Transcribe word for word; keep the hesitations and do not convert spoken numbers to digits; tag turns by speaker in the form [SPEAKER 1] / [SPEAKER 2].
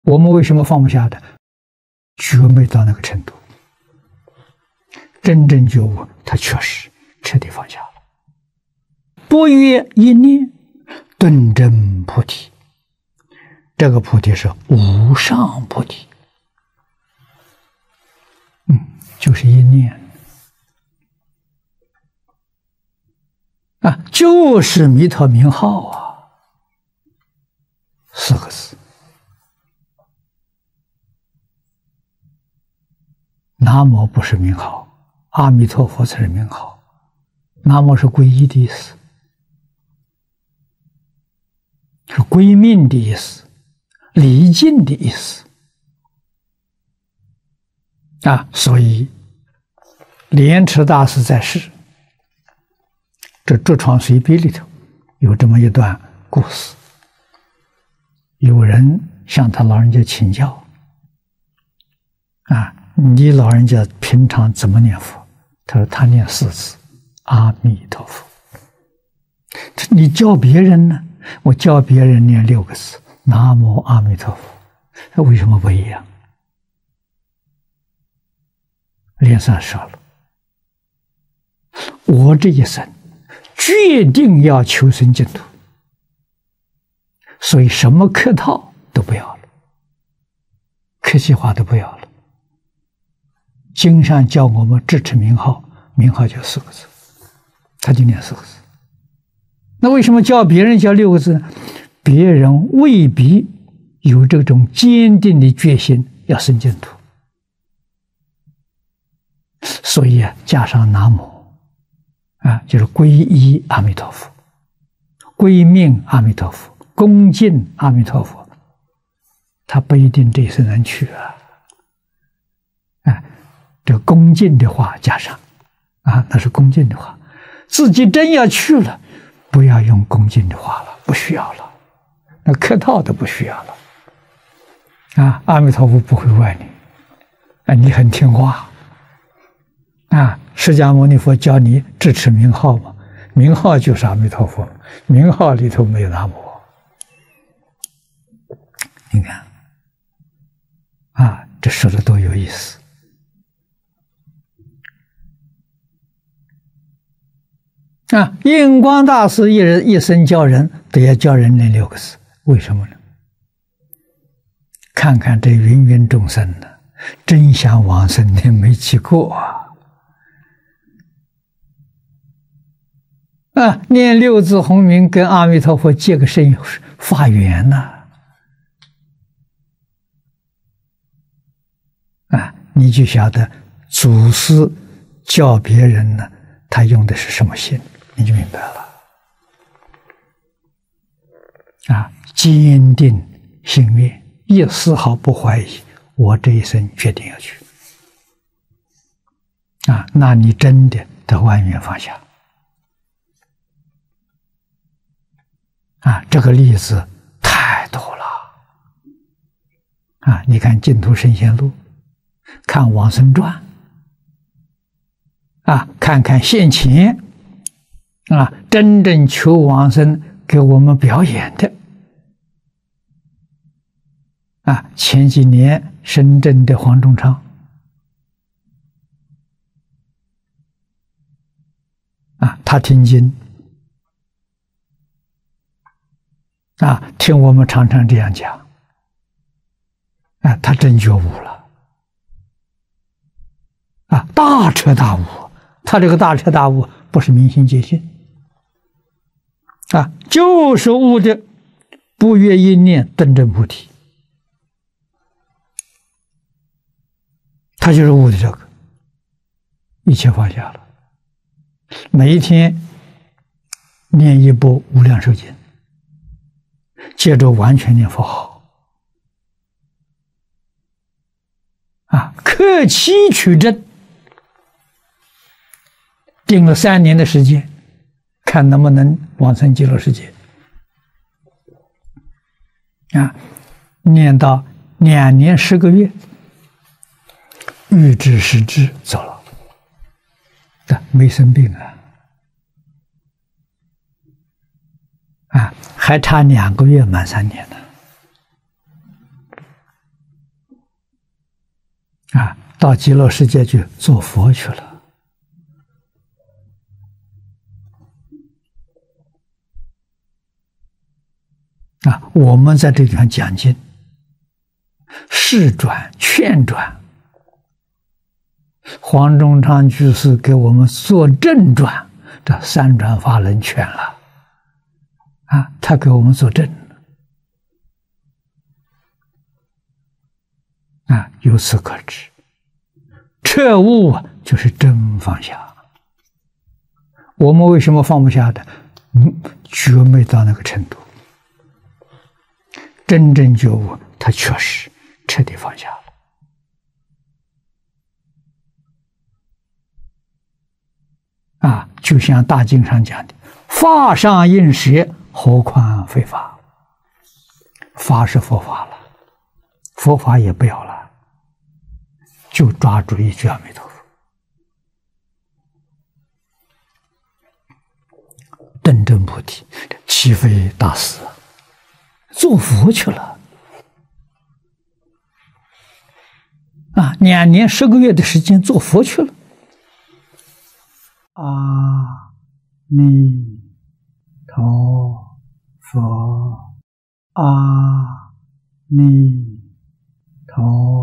[SPEAKER 1] 我们为什么放不下的？觉没到那个程度。真正觉悟，他确实彻底放下了。不越一念，顿证菩提。这个菩提是无上菩提，嗯，就是一念啊，就是弥陀名号啊，四个字。南无不是名号，阿弥陀佛才是名号。南无是皈依的意思，是归命的意思，离境的意思啊。所以莲池大师在世，这《竹窗随笔》里头有这么一段故事。有人向他老人家请教啊，你老人家平常怎么念佛？他说他念四字阿弥陀佛。你教别人呢？我教别人念六个字南无阿弥陀佛，那为什么不一样？莲山说了，我这一生决定要求生净土，所以什么客套都不要了，客气话都不要了。经上教我们支持名号，名号就四个字，他就念四个字。那为什么教别人教六个字呢？别人未必有这种坚定的决心要生净土，所以啊，加上南无啊，就是皈依阿弥陀佛，归命阿弥陀佛，恭敬阿弥陀佛，他不一定这一生能去啊。啊，这恭敬的话加上啊，那是恭敬的话，自己真要去了，不要用恭敬的话了，不需要了，那客套都不需要了。啊，阿弥陀佛不会怪你，啊，你很听话。啊，释迦牟尼佛教你支持名号嘛，名号就是阿弥陀佛，名号里头没有南无。你看，啊，这说的多有意思。啊，印光大师一人一生教人都要教人那六个字，为什么呢？看看这芸芸众生呢，真想往生的没几个啊！啊，念六字洪名，跟阿弥陀佛借个身发缘呐！啊，你就晓得祖师教别人呢，他用的是什么心。你就明白了啊！坚定心愿，一丝毫不怀疑，我这一生决定要去啊！那你真的得万缘放下啊！这个例子太多了啊！你看《净土圣贤录》，看《往生传》啊，看看现前。啊，真正求往生给我们表演的啊！前几年深圳的黄仲昌啊，他听经啊，听我们常常这样讲啊，他真觉悟了啊，大彻大悟。他这个大彻大悟不是明心见性啊，就是悟的不越一念顿证菩提，他就是悟的这个，一切放下了。每一天念一部无量寿经，接着完全念佛号啊，克期取证，定了三年的时间，看能不能往生极乐世界啊！念到两年十个月，预知时至走了，但没生病啊！啊，还差两个月满三年呢。 啊，到极乐世界去做佛去了。啊，我们在这地方讲经，示转劝转，黄宗昌居士给我们做正转，这三转法轮全了。啊，他给我们做正。啊，由此可知，彻悟啊，就是真放下。我们为什么放不下的？嗯，觉没到那个程度。真正觉悟，他确实彻底放下了。啊，就像大经上讲的，法上应舍，何况非法？法是佛法了，佛法也不要了，就抓住一句阿弥陀佛，登真菩提，岂非大事？做佛去了啊！两年十个月的时间做佛去了。阿弥陀佛，阿弥陀